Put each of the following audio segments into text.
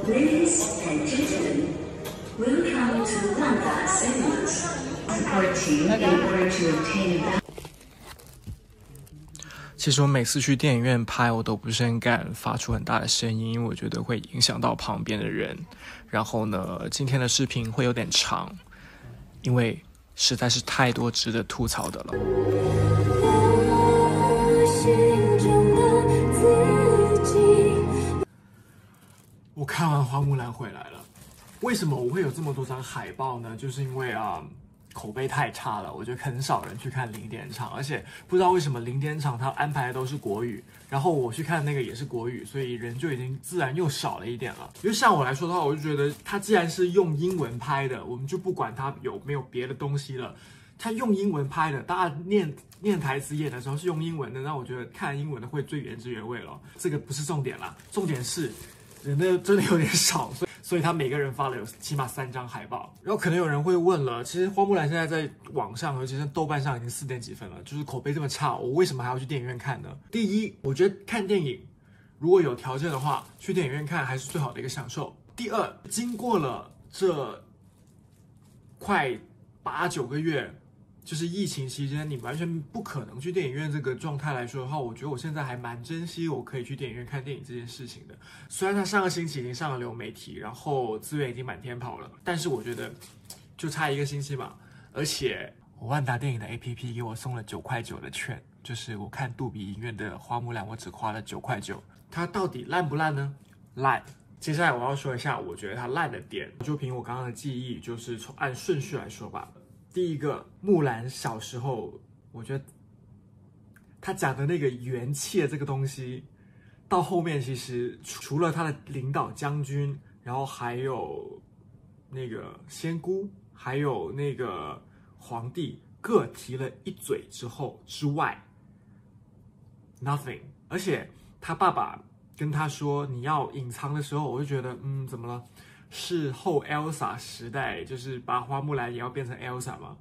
Ladies and gentlemen, welcome to Wanda Cinemas. Supporting in order to obtain. 其实我每次去电影院拍，我都不是很敢发出很大的声音，因为我觉得会影响到旁边的人。然后呢，今天的视频会有点长，因为实在是太多值得吐槽的了。我看完花木兰回来了，为什么我会有这么多张海报呢？就是因为口碑太差了，我觉得很少人去看零点场，而且不知道为什么零点场他安排的都是国语，然后我去看那个也是国语，所以人就已经自然又少了一点了。因为像我来说的话，我就觉得他既然是用英文拍的，我们就不管他有没有别的东西了，他用英文拍的，大家念台词演的时候是用英文的，那我觉得看英文的会最原汁原味了。这个不是重点啦，重点是人的真的有点少，所以他每个人发了有起码3张海报。然后可能有人会问了，其实花木兰现在在网上，尤其是豆瓣上已经4点几分了，就是口碑这么差，我为什么还要去电影院看呢？第一，我觉得看电影如果有条件的话，去电影院看还是最好的一个享受。第二，经过了这快8、9个月，就是疫情期间，你完全不可能去电影院这个状态来说的话，我觉得我现在还蛮珍惜我可以去电影院看电影这件事情的。虽然它上个星期已经上了流媒体，然后资源已经满天跑了，但是我觉得就差1个星期嘛。而且我万达电影的 APP 给我送了9.9块的券，就是我看杜比影院的花木兰，我只花了9.9块。它到底烂不烂呢？烂。接下来我要说一下我觉得它烂的点，就凭我刚刚的记忆，就是按顺序来说吧。第一个，木兰小时候，我觉得他讲的那个元气的这个东西，到后面其实除了他的领导将军，然后还有那个仙姑，还有那个皇帝各提了一嘴之外 ，nothing。而且他爸爸跟他说你要隐藏的时候，我就觉得怎么了？是后 Elsa 时代，就是把花木兰也要变成 Elsa 吗？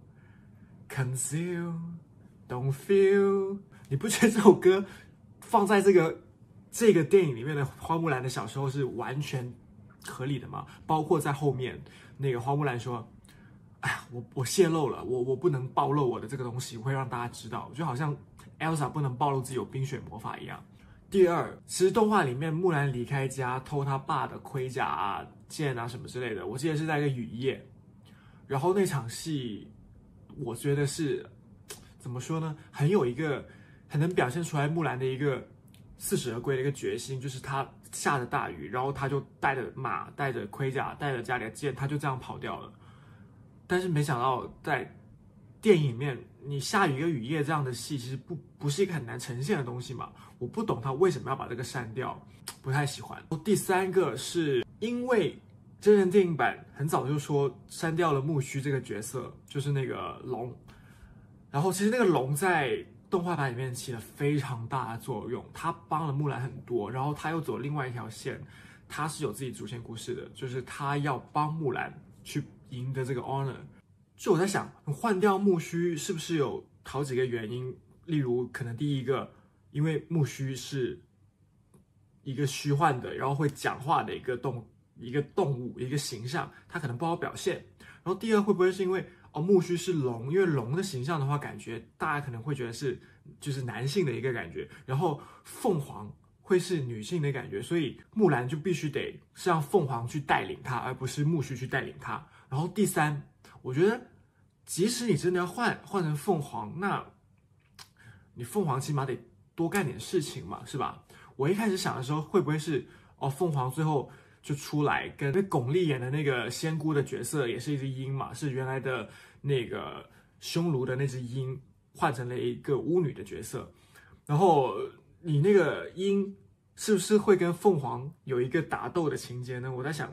Conceal, don't feel， 你不觉得这首歌放在这个电影里面的花木兰的小时候是完全合理的吗？包括在后面那个花木兰说：“哎呀，我泄露了，我不能暴露我的这个东西，我会让大家知道，就好像 Elsa 不能暴露自己有冰雪魔法一样。”第二，其实动画里面木兰离开家偷他爸的盔甲啊、剑啊什么之类的，我记得是在一个雨夜，然后那场戏，我觉得是怎么说呢？很能表现出来木兰的一个四十而归的一个决心，就是他下着大雨，然后他就带着马、带着盔甲、带着家里的剑，他就这样跑掉了。但是没想到在电影里面，你下雨一个雨夜这样的戏，其实不是一个很难呈现的东西嘛。我不懂他为什么要把这个删掉，不太喜欢。第三个是因为真人电影版很早就说删掉了木须这个角色，就是那个龙。然后其实那个龙在动画版里面起了非常大的作用，他帮了木兰很多，然后他又走另外一条线，他是有自己主线故事的，就是他要帮木兰去赢得这个 honor。就我在想，换掉木须是不是有好几个原因？例如，可能第一个，因为木须是一个虚幻的，然后会讲话的一个动物，一个形象，它可能不好表现。然后第二，会不会是因为木须是龙，因为龙的形象的话，感觉大家可能会觉得就是男性的一个感觉，然后凤凰会是女性的感觉，所以木兰就必须得是让凤凰去带领她，而不是木须去带领她。然后第三，我觉得即使你真的要换成凤凰，那你凤凰起码得多干点事情嘛，是吧？我一开始想的时候，会不会是凤凰最后就出来跟巩俐演的那个仙姑的角色也是一只鹰嘛，是原来的那个匈奴的那只鹰换成了一个巫女的角色，然后你那个鹰是不是会跟凤凰有一个打斗的情节呢？我在想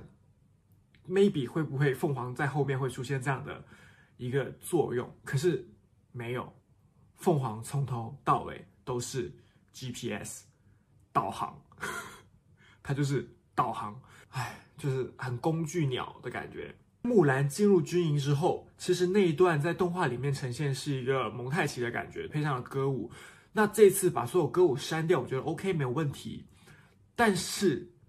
maybe 会不会凤凰在后面会出现这样的一个作用，可是没有，凤凰从头到尾都是 GPS 导航它就是导航，就是很工具鸟的感觉。木兰进入军营之后，其实那一段在动画里面呈现是一个蒙太奇的感觉，配上了歌舞。那这次把所有歌舞删掉，我觉得 OK 没有问题。但是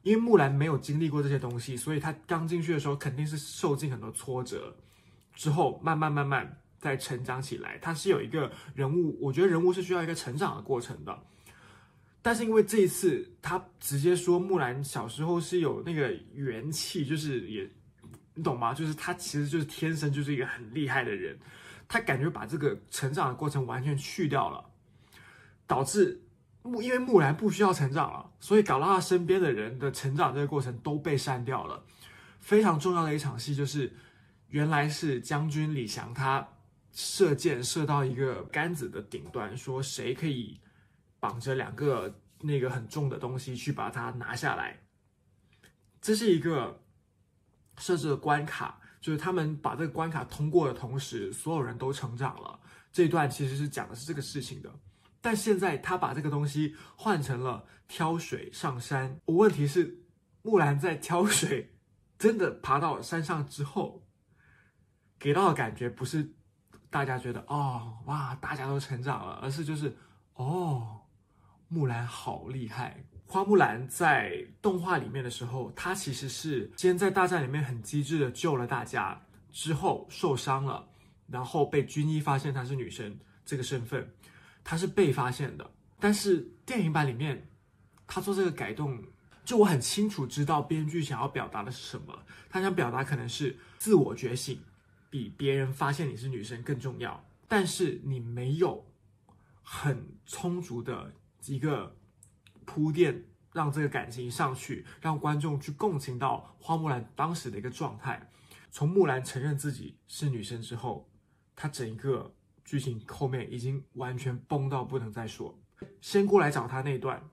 因为木兰没有经历过这些东西，所以她刚进去的时候肯定是受尽很多挫折，之后慢慢再成长起来。她是有一个人物，我觉得人物是需要一个成长的过程的。但是因为这一次，他直接说木兰小时候是有那个元气，就是也，你懂吗？就是他其实就是天生就是一个很厉害的人，他感觉把这个成长的过程完全去掉了，导致因为木兰不需要成长了，所以搞到他身边的人的成长这个过程都被删掉了。非常重要的一场戏就是，原来是将军李翔他射箭射到一个杆子的顶端，说谁可以绑着2个那个很重的东西去把它拿下来。这是一个设置的关卡，就是他们把这个关卡通过的同时，所有人都成长了。这一段其实是讲的是这个事情的。但现在他把这个东西换成了挑水上山。问题是，木兰在挑水真的爬到山上之后，给到的感觉不是大家觉得哦哇大家都成长了，而是就是哦木兰好厉害。花木兰在动画里面的时候，她其实是先在大战里面很机智的救了大家，之后受伤了，然后被军医发现她是女生这个身份，她是被发现的。但是电影版里面，她做这个改动，就我很清楚知道编剧想要表达的是什么。他想表达可能是自我觉醒比别人发现你是女生更重要，但是你没有很充足的一个铺垫，让这个感情上去，让观众去共情到花木兰当时的一个状态。从木兰承认自己是女生之后，她整一个剧情后面已经完全崩到不能再说。仙姑来找她那一段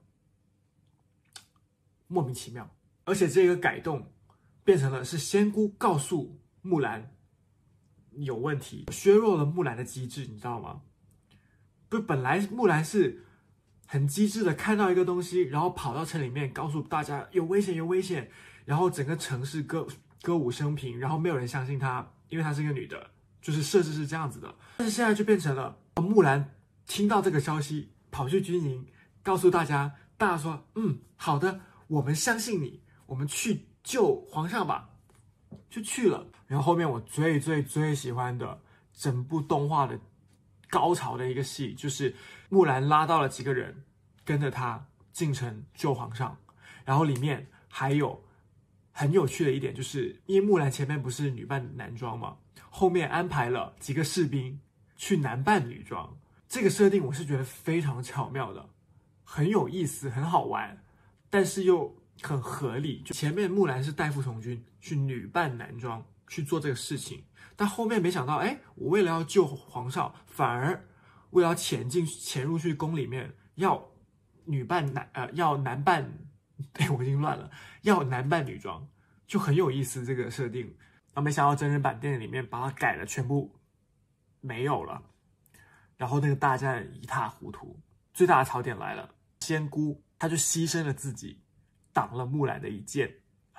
莫名其妙，而且这个改动变成了是仙姑告诉木兰有问题，削弱了木兰的机智，你知道吗？不，本来木兰是很机智的看到一个东西，然后跑到城里面告诉大家有危险有危险，然后整个城市歌舞升平，然后没有人相信她，因为她是一个女的，就是设置是这样子的。但是现在就变成了木兰听到这个消息跑去军营告诉大家，大家说好的，我们相信你，我们去救皇上吧，就去了。然后后面我最喜欢的整部动画的高潮的一个戏，就是木兰拉到了几个人跟着他进城救皇上，然后里面还有很有趣的一点，就是因为木兰前面不是女扮男装嘛，后面安排了几个士兵去男扮女装。这个设定我是觉得非常巧妙的，很有意思，很好玩，但是又很合理。就前面木兰是代父从军去女扮男装去做这个事情，但后面没想到，我为了要救皇上，反而为了潜入去宫里面，要男扮，我已经乱了，要男扮女装，就很有意思这个设定。没想到真人版电影里面把它改了，全部没有了，然后那个大战一塌糊涂。最大的槽点来了，仙姑她就牺牲了自己，挡了木兰的一剑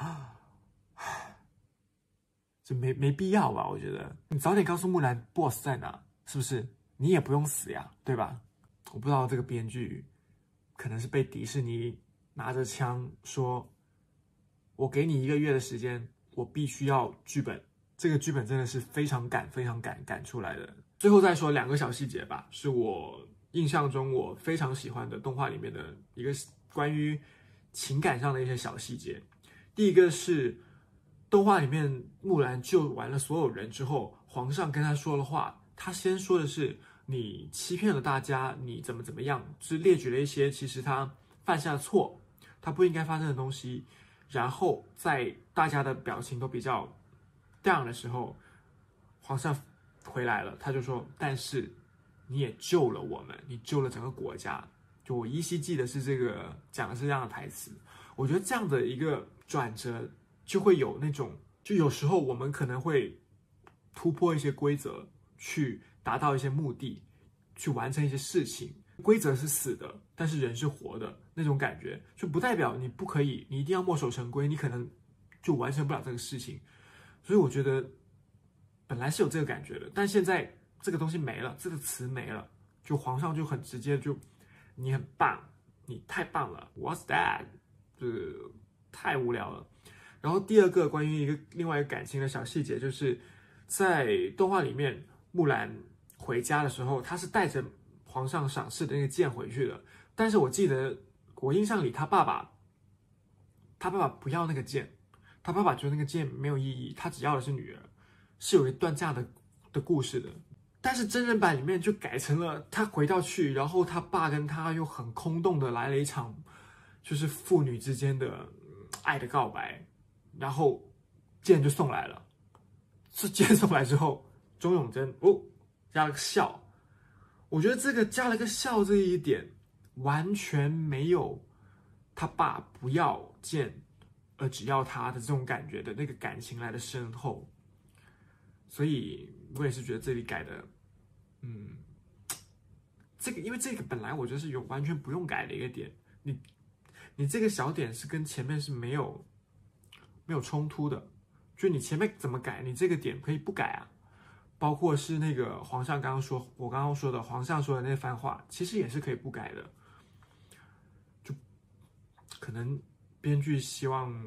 这没必要吧？我觉得你早点告诉木兰 BOSS 在哪，是不是？你也不用死呀，对吧？我不知道这个编剧可能是被迪士尼拿着枪说，我给你1个月的时间，我必须要剧本。这个剧本真的是非常赶出来的。最后再说2个小细节吧，是我印象中我非常喜欢的动画里面的一个关于情感上的一些小细节。第一个是动画里面木兰救完了所有人之后，皇上跟他说了话，他先说的是你欺骗了大家，你怎么样，是列举了一些其实他犯下的错，他不应该发生的东西。然后在大家的表情都比较 down 的时候，皇上回来了，他就说，但是你也救了我们，你救了整个国家。就我依稀记得是这个讲的是这样的台词。我觉得这样的一个转折就会有那种，就有时候我们可能会突破一些规则，去达到一些目的，去完成一些事情。规则是死的，但是人是活的，那种感觉就不代表你不可以，你一定要墨守成规，你可能就完成不了这个事情。所以我觉得本来是有这个感觉的，但现在这个东西没了，这个词没了，就皇上就很直接，就你很棒，你太棒了 ，What's that？ 太无聊了。然后第二个关于另外一个感情的小细节，就是在动画里面，木兰回家的时候，她是带着皇上赏赐的那个剑回去的。但是我记得我印象里，他爸爸不要那个剑，他爸爸觉得那个剑没有意义，他只要的是女儿，是有一段这样的故事的。但是真人版里面就改成了他回到去，然后他爸跟他又很空洞的来了一场，就是父女之间的爱的告白，然后剑就送来了。这剑送来之后，钟永贞加了个笑，我觉得这个加了个笑这一点，完全没有他爸不要剑，而只要他的这种感觉的那个感情来的深厚，所以我也是觉得这里改的，这个因为这个本来我觉得是有完全不用改的一个点，你这个小点是跟前面是没有冲突的，就你前面怎么改，你这个点可以不改啊。包括是那个皇上我刚刚说的皇上说的那番话，其实也是可以不改的。就可能编剧希望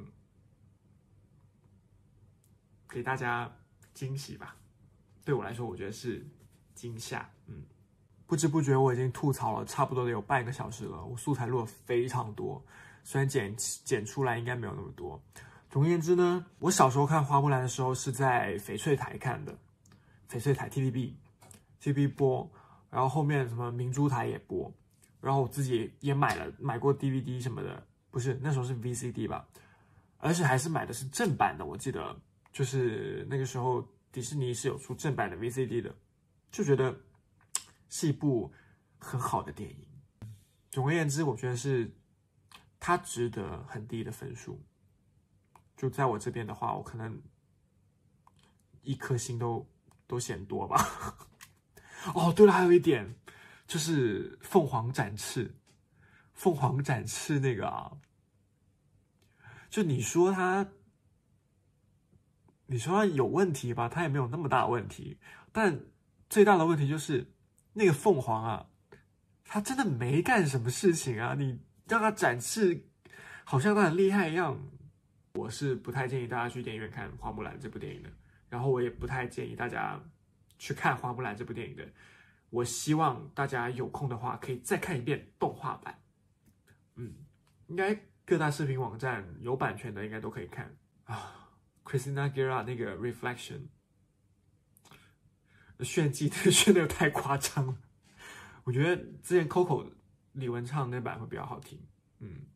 给大家惊喜吧，对我来说，我觉得是惊吓。不知不觉我已经吐槽了差不多有半个小时了，我素材录了非常多，虽然剪出来应该没有那么多。总而言之呢，我小时候看花木兰的时候是在翡翠台看的。翡翠台 TVB 播，然后后面什么明珠台也播，然后我自己也买过 DVD 什么的，不是那时候是 VCD 吧，而且还是买的是正版的，我记得就是那个时候迪士尼是有出正版的 VCD 的，就觉得是一部很好的电影。总而言之，我觉得是它值得很低的分数，就在我这边的话，我可能1颗星都嫌多吧。哦，对了，还有一点就是凤凰展翅那个啊，就你说他有问题吧，他也没有那么大的问题，但最大的问题就是那个凤凰啊，他真的没干什么事情啊，你让他展翅，好像他很厉害一样。我是不太建议大家去电影院看《花木兰》这部电影的。然后我也不太建议大家去看《花木兰》这部电影的。我希望大家有空的话可以再看一遍动画版。应该各大视频网站有版权的应该都可以看啊。Christina Aguilera 那个 Reflection 炫技炫的太夸张了，我觉得之前 Coco 李玟唱那版会比较好听。